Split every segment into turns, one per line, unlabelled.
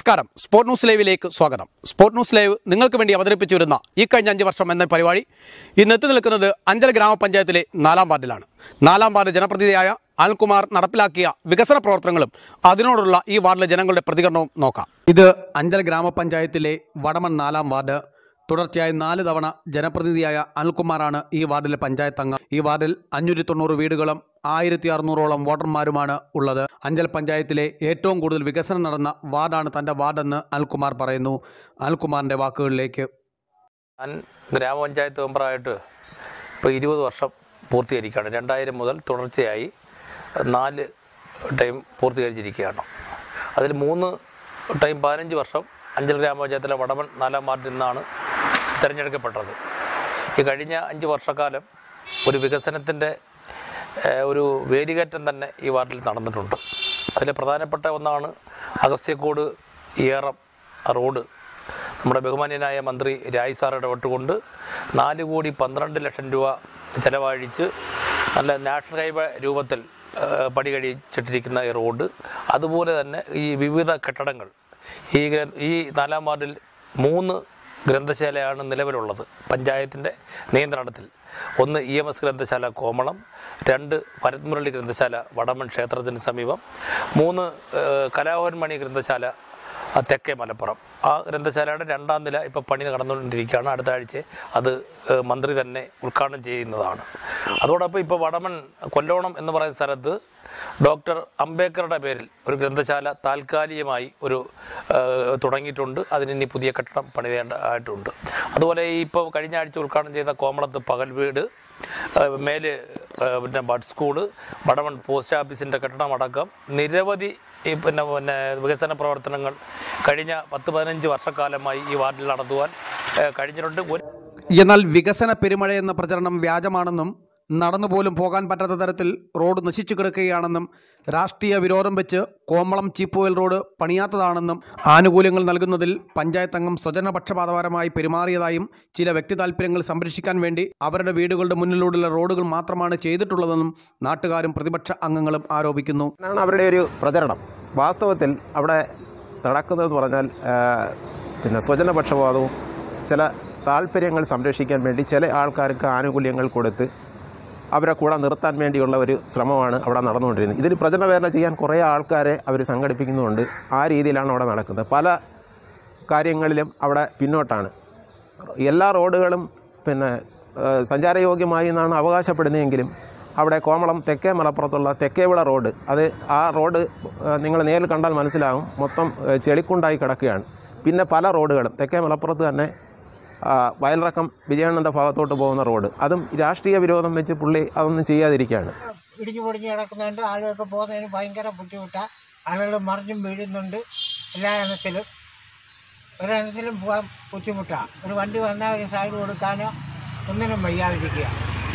നമസ്കാരം. Sport news ലൈവിലേക്ക് സ്വാഗതം. സ്പോർട് ന്യൂസ് ലൈവ് നിങ്ങൾക്ക് വേണ്ടി അവതരിപ്പിച്ചു വരുന്ന ഈ കഴിഞ്ഞ 5 വർഷം എന്ന പരിപാടി ഇന്ന് എത്തി നിൽക്കുന്നത് അഞ്ചൽ ഗ്രാമപഞ്ചായത്തിലെ 4-ാം വാർഡിലാണ്. 4-ാം വാർഡ് ജനപ്രതിനിധിയായ അനിൽകുമാർ നടപ്പിലാക്കിയ വികസന പ്രവർത്തനങ്ങളും അതിനോടുള്ള ഈ വാർഡിലെ ജനങ്ങളുടെ പ്രതികരണവും നോക്കാം. ഇത് അഞ്ചൽ ഗ്രാമപഞ്ചായത്തിലെ വടമൺ 4-ാം വാർഡ്. തുടർച്ചയായി 4 തവണ ജനപ്രതിനിധിയായ അനിൽകുമാറാണ് ഈ വാർഡിലെ പഞ്ചായത്ത് അംഗം. ഈ വാർഡിൽ 590 വീടുകളും 1600ഓളം വോട്ടർമാരുമാണ് ഉള്ളത്. അഞ്ചൽ പഞ്ചായത്തിലെ ഏറ്റവും കൂടുതൽ വികസനം നടന്ന വാർഡാണ് തൻ്റെ വാർഡെന്ന് അനിൽകുമാർ പറയുന്നു. അനിൽകുമാറിൻ്റെ വാക്കുകളിലേക്ക്.
ഞാൻ ഗ്രാമപഞ്ചായത്ത് മെമ്പറായിട്ട് ഇപ്പോൾ 20 വർഷം പൂർത്തീകരിക്കുകയാണ്. 2000 മുതൽ തുടർച്ചയായി 4 ടൈം പൂർത്തീകരിച്ചിരിക്കുകയാണ്. അതിൽ 3 ടൈം 15 വർഷം അഞ്ചൽ ഗ്രാമപഞ്ചായത്തിലെ വടമൺ 4-ാം വാർഡിൽ നിന്നാണ് തിരഞ്ഞെടുക്കപ്പെട്ടത്. ഈ കഴിഞ്ഞ 5 വർഷക്കാലം ഒരു വികസനത്തിൻ്റെ ഒരു വേലികയറ്റം തന്നെ ഈ വാർഡിൽ നടന്നിട്ടുണ്ട്. അതിൽ പ്രധാനപ്പെട്ട ഒന്നാണ് അഗസ്ത്യക്കോട് ഏറം റോഡ്. നമ്മുടെ ബഹുമാന്യനായ മന്ത്രി രായ് സാർ ഇടപെട്ടുകൊണ്ട് 4,12,00,000 രൂപ ചെലവഴിച്ച് നല്ല നാഷണൽ ഹൈവേ രൂപത്തിൽ പണി കഴിച്ചിട്ടിരിക്കുന്ന ഈ റോഡ്, അതുപോലെ തന്നെ ഈ വിവിധ കെട്ടിടങ്ങൾ. ഈ 4-ാം വാർഡിൽ 3 ഗ്രന്ഥശാലയാണ് നിലവിലുള്ളത് പഞ്ചായത്തിൻ്റെ നിയന്ത്രണത്തിൽ. 1 EMS ഗ്രന്ഥശാല കോമളം, 2 ഭരത് മുരളി ഗ്രന്ഥശാല വടമൺ ക്ഷേത്രത്തിന് സമീപം, 3 കലാഭവൻ മണി ഗ്രന്ഥശാല തെക്കേ മലപ്പുറം. ആ ഗ്രന്ഥശാലയുടെ 2-ാം നില ഇപ്പോൾ പണി നടന്നുകൊണ്ടിരിക്കുകയാണ്. അടുത്ത ആഴ്ച അത് മന്ത്രി തന്നെ ഉദ്ഘാടനം ചെയ്യുന്നതാണ്. അതോടൊപ്പം ഇപ്പോൾ വടമൺ കൊല്ലോണം എന്ന് പറയുന്ന സ്ഥലത്ത് ഡോക്ടർ അംബേദ്കറുടെ പേരിൽ ഒരു ഗ്രന്ഥശാല താൽക്കാലികമായി തുടങ്ങിയിട്ടുണ്ട്. അതിനി പുതിയ കെട്ടിടം പണിതേണ്ടതായിട്ടുണ്ട്. അതുപോലെ ഇപ്പോൾ കഴിഞ്ഞ ആഴ്ച ഉദ്ഘാടനം ചെയ്ത കോമളത്ത് പകൽ വീട്, മേല് പിന്നെ ബഡ് സ്കൂള്, വടമൺ പോസ്റ്റ് ഓഫീസിൻ്റെ കെട്ടിടമടക്കം നിരവധി വികസന പ്രവർത്തനങ്ങൾ കഴിഞ്ഞ 10-15 വർഷക്കാലമായി ഈ വാർഡിൽ നടത്തുവാൻ കഴിഞ്ഞിട്ടുണ്ട്.
എന്നാൽ വികസന പെരുമഴയെന്ന പ്രചരണം വ്യാജമാണെന്നും നടന്നുപോലും പോകാൻ പറ്റാത്ത തരത്തിൽ റോഡ് നശിച്ചു കിടക്കുകയാണെന്നും രാഷ്ട്രീയ വിരോധം വെച്ച് കോമളം ചീപ്പുവൽ റോഡ് പണിയാത്തതാണെന്നും ആനുകൂല്യങ്ങൾ നൽകുന്നതിൽ പഞ്ചായത്ത് അംഗം സ്വജനപക്ഷപാതപരമായി പെരുമാറിയതായും ചില വ്യക്തി താൽപ്പര്യങ്ങൾ സംരക്ഷിക്കാൻ വേണ്ടി അവരുടെ വീടുകളുടെ മുന്നിലൂടെയുള്ള റോഡുകൾ മാത്രമാണ് ചെയ്തിട്ടുള്ളതെന്നും നാട്ടുകാരും പ്രതിപക്ഷ അംഗങ്ങളും ആരോപിക്കുന്നു.
അവരുടെ ഒരു പ്രചരണം വാസ്തവത്തിൽ അവിടെ നടക്കുന്നതെന്ന് പറഞ്ഞാൽ സ്വജനപക്ഷപാതവും ചില താല്പര്യങ്ങൾ സംരക്ഷിക്കാൻ വേണ്ടി ചില ആൾക്കാർക്ക് ആനുകൂല്യങ്ങൾ കൊടുത്ത് അവരെ കൂടെ നിർത്താൻ വേണ്ടിയുള്ള ഒരു ശ്രമമാണ് അവിടെ നടന്നുകൊണ്ടിരുന്നത്. ഇതിൽ പ്രചരണവേദന ചെയ്യാൻ കുറേ ആൾക്കാരെ അവർ സംഘടിപ്പിക്കുന്നുണ്ട്. ആ രീതിയിലാണ് അവിടെ നടക്കുന്നത്. പല കാര്യങ്ങളിലും അവിടെ പിന്നോട്ടാണ്. എല്ലാ റോഡുകളും സഞ്ചാരയോഗ്യമായി എന്നാണ് അവകാശപ്പെടുന്നതെങ്കിലും അവിടെ കോമളം തെക്കേ മലപ്പുറത്തുള്ള തെക്കേവിള റോഡ്, ആ റോഡ് നിങ്ങൾ നേരിൽ കണ്ടാൽ മനസ്സിലാകും, മൊത്തം ചെളിക്കുണ്ടായി കിടക്കുകയാണ്. പിന്നെ പല റോഡുകളും തെക്കേ മലപ്പുറത്ത് തന്നെ വയലിറക്കം വിജയാനന്ദ ഭാഗത്തോട്ട് പോകുന്ന റോഡ്, അതും രാഷ്ട്രീയ വിരോധം വെച്ച് പുള്ളി അതൊന്നും ചെയ്യാതിരിക്കുകയാണ്.
ഇടിഞ്ഞു പൊടിഞ്ഞ് കിടക്കുന്നുണ്ട്. ആളുകൾക്ക് പോകുന്നതിന് ഭയങ്കര ബുദ്ധിമുട്ടാണ്. ആളുകൾ മറിഞ്ഞും വീഴുന്നുണ്ട്. എല്ലാ ഒരിനത്തിലും പോകാൻ ബുദ്ധിമുട്ടാണ്. ഒരു വണ്ടി വന്നാൽ ഒരു സൈഡ് കൊടുക്കാനോ ഒന്നിനും വയ്യാതിരിക്കുക.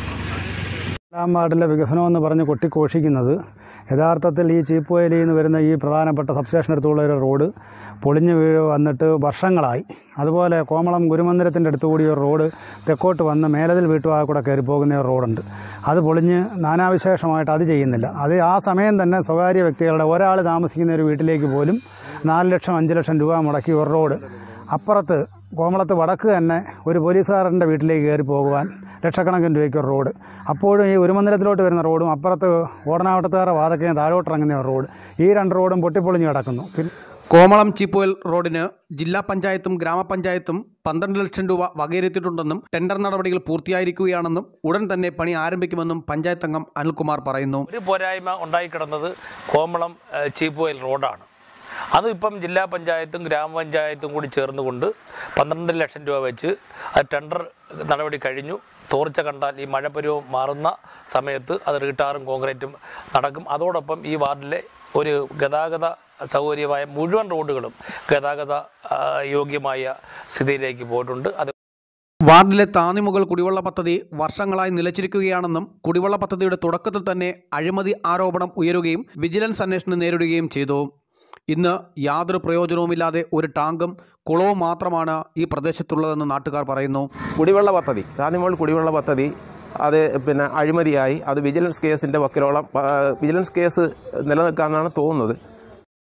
4-ാം വാർഡിലെ വികസനമെന്ന് പറഞ്ഞ് കൊട്ടിഘോഷിക്കുന്നത് യഥാർത്ഥത്തിൽ ഈ ചീപ്പുവേലിയിൽ നിന്ന് വരുന്ന ഈ പ്രധാനപ്പെട്ട സബ്സ്റ്റേഷൻ അടുത്തുള്ള ഒരു റോഡ് പൊളിഞ്ഞ് വന്നിട്ട് വർഷങ്ങളായി. അതുപോലെ കോമളം ഗുരുമന്ദിരത്തിൻ്റെ അടുത്തുകൂടി ഒരു റോഡ് തെക്കോട്ട് വന്ന് മേലതിൽ വീട്ടുവാക കൂടെ കയറി പോകുന്ന ഒരു റോഡുണ്ട്. അത് പൊളിഞ്ഞ് നാനാവിശേഷമായിട്ട് അത് ചെയ്യുന്നില്ല. അത് ആ സമയം തന്നെ സ്വകാര്യ വ്യക്തികളുടെ ഒരാൾ താമസിക്കുന്ന ഒരു വീട്ടിലേക്ക് പോലും 4 ലക്ഷം 5 ലക്ഷം രൂപ മുടക്കി ഒരു റോഡ്. അപ്പുറത്ത് കോമളത്ത് വടക്ക് തന്നെ ഒരു പോലീസുകാരൻ്റെ വീട്ടിലേക്ക് കയറി പോകുവാൻ ലക്ഷക്കണക്കിന് രൂപയ്ക്ക് ഒരു റോഡ്. അപ്പോഴും ഈ ഗുരുമന്ദിരത്തിലോട്ട് വരുന്ന റോഡും അപ്പുറത്ത് ഓടനാവട്ടത്തുകാരുടെ വാതക്കയും താഴോട്ടിറങ്ങുന്ന ഒരു റോഡ്, ഈ 2 റോഡും പൊട്ടിപ്പൊളിഞ്ഞ് കിടക്കുന്നു.
കോമളം ചീപ്പുവൽ റോഡിന് ജില്ലാ പഞ്ചായത്തും ഗ്രാമപഞ്ചായത്തും 12 ലക്ഷം രൂപ വകയിരുത്തിയിട്ടുണ്ടെന്നും ടെൻഡർ നടപടികൾ പൂർത്തിയായിരിക്കുകയാണെന്നും ഉടൻ തന്നെ പണി ആരംഭിക്കുമെന്നും പഞ്ചായത്ത് അംഗം അനിൽകുമാർ പറയുന്നു.
ഒരു പോരായ്മ ഉണ്ടായിക്കിടന്നത് കോമളം ചീപ്പുവൽ റോഡാണ്. അതിപ്പം ജില്ലാ പഞ്ചായത്തും ഗ്രാമപഞ്ചായത്തും കൂടി ചേർന്നുകൊണ്ട് 12 ലക്ഷം രൂപ വെച്ച് അത് ടെൻഡർ നടപടി കഴിഞ്ഞു. തോർച്ച കണ്ടാൽ ഈ മഴപരുവം മാറുന്ന സമയത്ത് അത് റീടാറും കോൺക്രീറ്റും നടക്കും. അതോടൊപ്പം ഈ വാർഡിലെ ഒരു ഗതാഗത സൗകര്യമായ മുഴുവൻ റോഡുകളും ഗതാഗത യോഗ്യമായ സ്ഥിതിയിലേക്ക് പോയിട്ടുണ്ട്. അത്
വാർഡിലെ താന്നിമുകൾ കുടിവെള്ള പദ്ധതി വർഷങ്ങളായി നിലച്ചിരിക്കുകയാണെന്നും കുടിവെള്ള പദ്ധതിയുടെ തുടക്കത്തിൽ തന്നെ അഴിമതി ആരോപണം ഉയരുകയും വിജിലൻസ് അന്വേഷണം നേരിടുകയും ചെയ്തു. ഇന്ന് യാതൊരു പ്രയോജനവുമില്ലാതെ ഒരു ടാങ്കും കുളവും മാത്രമാണ് ഈ പ്രദേശത്തുള്ളതെന്ന് നാട്ടുകാർ പറയുന്നു.
കുടിവെള്ള പദ്ധതി, താന്നിമുകൾ കുടിവെള്ള പദ്ധതി അത് അഴിമതിയായി. അത് വിജിലൻസ് കേസിൻ്റെ വക്കിലോളം വിജിലൻസ് കേസ് നിലനിൽക്കാമെന്നാണ് തോന്നുന്നത്.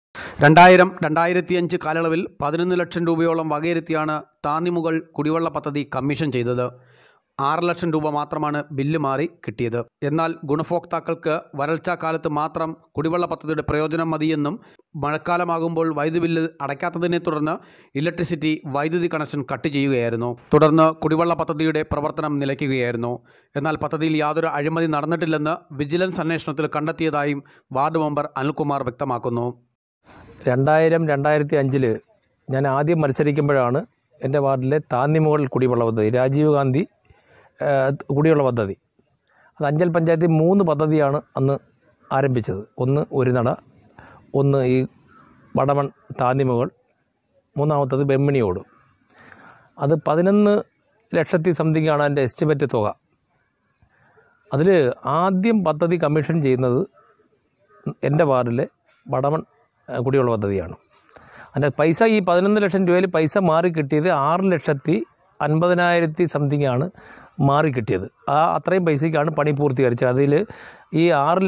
2000-2005 കാലയളവിൽ 11 ലക്ഷം രൂപയോളം വകയിരുത്തിയാണ് താന്നിമുകൾ കുടിവെള്ള പദ്ധതി കമ്മീഷൻ ചെയ്തത്. 6 ലക്ഷം രൂപ മാത്രമാണ് ബില്ല് മാറി കിട്ടിയത്. എന്നാൽ ഗുണഭോക്താക്കൾക്ക് വരൾച്ചാ കാലത്ത് മാത്രം കുടിവെള്ള പദ്ധതിയുടെ പ്രയോജനം മതിയെന്നും മഴക്കാലമാകുമ്പോൾ വൈദ്യുതി ബില്ല് അടയ്ക്കാത്തതിനെ തുടർന്ന് ഇലക്ട്രിസിറ്റി വൈദ്യുതി കണക്ഷൻ കട്ട് ചെയ്യുകയായിരുന്നു. തുടർന്ന് കുടിവെള്ള പദ്ധതിയുടെ പ്രവർത്തനം നിലയ്ക്കുകയായിരുന്നു. എന്നാൽ പദ്ധതിയിൽ യാതൊരു അഴിമതി നടന്നിട്ടില്ലെന്ന് വിജിലൻസ് അന്വേഷണത്തിൽ കണ്ടെത്തിയതായും വാർഡ് മെമ്പർ അനിൽകുമാർ വ്യക്തമാക്കുന്നു.
2000-2005 ഞാൻ ആദ്യം മത്സരിക്കുമ്പോഴാണ് എൻ്റെ വാർഡിലെ താന്നിമുകൾ കുടിവെള്ള പദ്ധതി, രാജീവ് ഗാന്ധി കുടിവെള്ള പദ്ധതി, അത് അഞ്ചൽ പഞ്ചായത്തിൽ 3 പദ്ധതിയാണ് അന്ന് ആരംഭിച്ചത്. ഒന്ന് ഒരു നട, ഒന്ന് ഈ വടമൺ താന്നിമുകൾ, മൂന്നാമത്തത് ബെമ്മിണിയോട്. അത് 11 ലക്ഷത്തി സംതിങ്ങാണ് എൻ്റെ എസ്റ്റിമേറ്റ് തുക. അതിൽ ആദ്യം പദ്ധതി കമ്മീഷൻ ചെയ്യുന്നത് എൻ്റെ വാർഡിലെ വടമൺ കുടിവെള്ള പദ്ധതിയാണ്. അതിൻ്റെ പൈസ ഈ 11 ലക്ഷം രൂപയിൽ പൈസ മാറി കിട്ടിയത് 6,50,000 സംതിങ്ങാണ് മാറി കിട്ടിയത്. അത്രയും പൈസയ്ക്കാണ് പണി പൂർത്തീകരിച്ചത്. അതിൽ ഈ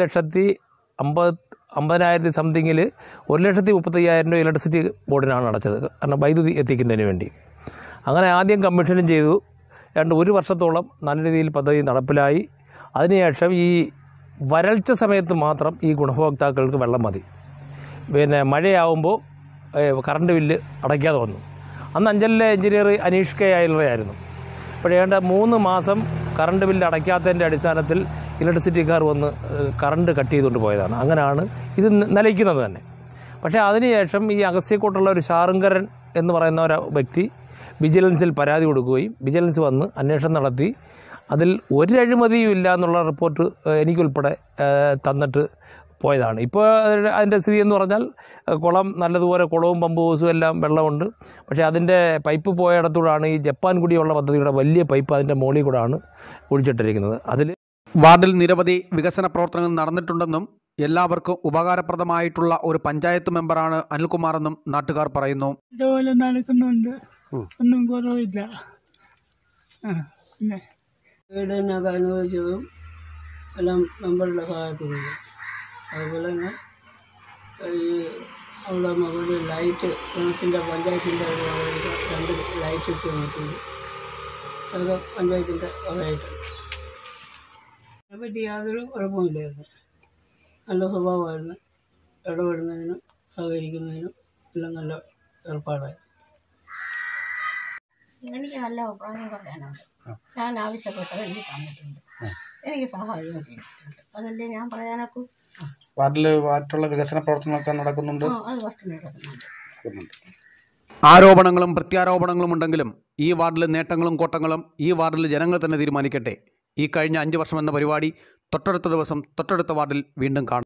6,50,000 സംതിങ്ങിൽ 1,35,000 രൂപ ഇലക്ട്രിസിറ്റി ബോർഡിനാണ് അടച്ചത്, കാരണം വൈദ്യുതി എത്തിക്കുന്നതിന് വേണ്ടി. അങ്ങനെ ആദ്യം കമ്മീഷനും ചെയ്തു. 1 വർഷത്തോളം നല്ല രീതിയിൽ പദ്ധതി നടപ്പിലായി. അതിനുശേഷം ഈ വരൾച്ച സമയത്ത് മാത്രം ഈ ഗുണഭോക്താക്കൾക്ക് വെള്ളം മതി. പിന്നെ മഴയാവുമ്പോൾ കറണ്ട് ബില്ല് അടയ്ക്കാതെ വന്നു. അന്ന് അഞ്ചലിലെ എഞ്ചിനീയർ അനീഷ് കെ ആയിരുന്നു. അപ്പോൾ 3 മാസം കറണ്ട് ബില്ല് അടയ്ക്കാത്തതിൻ്റെ അടിസ്ഥാനത്തിൽ ഇലക്ട്രിസിറ്റിക്കാർ വന്ന് കറണ്ട് കട്ട് ചെയ്തുകൊണ്ട് പോയതാണ്. അങ്ങനെയാണ് ഇത് നിലയ്ക്കുന്നത് തന്നെ. പക്ഷേ അതിനുശേഷം ഈ അഗസ്ത്യക്കോട്ടുള്ള ഒരു ശാറുങ്കരൻ എന്ന് പറയുന്ന ഒരു വ്യക്തി വിജിലൻസിൽ പരാതി കൊടുക്കുകയും വിജിലൻസ് വന്ന് അന്വേഷണം നടത്തി അതിൽ ഒരു അഴിമതിയും ഇല്ല എന്നുള്ള റിപ്പോർട്ട് എനിക്കുൾപ്പെടെ തന്നിട്ട് പോയതാണ്. ഇപ്പോൾ അതിൻ്റെ സ്ഥിതി എന്ന് പറഞ്ഞാൽ കുളം നല്ലതുപോലെ കുളവും പമ്പ് ഹൗസും എല്ലാം വെള്ളമുണ്ട്. പക്ഷേ അതിൻ്റെ പൈപ്പ് പോയിടത്തൂടാണ് ഈ ജപ്പാൻ കുടിവെള്ള പദ്ധതിയുടെ വലിയ പൈപ്പ് അതിൻ്റെ മുകളിൽ കൂടാണ് ഒഴിച്ചിട്ടിരിക്കുന്നത്. അതിൽ
വാർഡിൽ നിരവധി വികസന പ്രവർത്തനങ്ങൾ നടന്നിട്ടുണ്ടെന്നും എല്ലാവർക്കും ഉപകാരപ്രദമായിട്ടുള്ള ഒരു പഞ്ചായത്ത് മെമ്പറാണ് അനിൽകുമാറെന്നും നാട്ടുകാർ പറയുന്നു.
ഇതുപോലെ നടക്കുന്നുണ്ട്, ഒന്നും കുറവില്ല. വീടിനൊക്കെ അനുവദിച്ചതും എല്ലാം മെമ്പറുടെ സഹായത്തിലുണ്ട്. അതുപോലെ തന്നെ ഈ അവിടെ മുകളിൽ ലൈറ്റ് ഗണത്തിൻ്റെ പഞ്ചായത്തിൻ്റെ 2 ലൈറ്റ് ഇട്ട് നോക്കിയത് അതൊക്കെ പഞ്ചായത്തിൻ്റെ വകയായിട്ടുണ്ട്. അതിനെപ്പറ്റി യാതൊരു കുഴപ്പമില്ലായിരുന്നു. നല്ല സ്വഭാവമായിരുന്നു. ഇടപെടുന്നതിനും സഹകരിക്കുന്നതിനും എല്ലാം നല്ല ഏർപ്പാടായി.
എനിക്ക് നല്ല അഭിപ്രായം പറയാനുണ്ട്. ഞാൻ ആവശ്യപ്പെട്ടത് എനിക്ക് തന്നിട്ടുണ്ട്, എനിക്ക് സഹായം ചെയ്തിട്ടുണ്ട്. അതല്ലേ ഞാൻ പറയാനൊക്കെ.
വാർഡിൽ മറ്റുള്ള വികസന പ്രവർത്തനങ്ങളൊക്കെ നടക്കുന്നുണ്ട്.
അത് ഫസ്റ്റ് നടക്കുന്നുണ്ട്.
ആരോപണങ്ങളും പ്രത്യാരോപണങ്ങളും ഉണ്ടെങ്കിലും ഈ വാർഡിലെ നേട്ടങ്ങളും കോട്ടങ്ങളും ഈ വാർഡിലെ ജനങ്ങൾ തന്നെ തീരുമാനിക്കട്ടെ. ഈ കഴിഞ്ഞ 5 വർഷം എന്ന പരിപാടി തൊട്ടടുത്ത ദിവസം തൊട്ടടുത്ത വാർഡിൽ വീണ്ടും കാണാം.